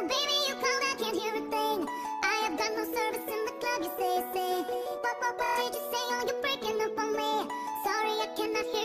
baby, you called, I can't hear a thing. I have got no service in the club, you say. What did you say? Oh, you're breaking up on me. Sorry, I cannot hear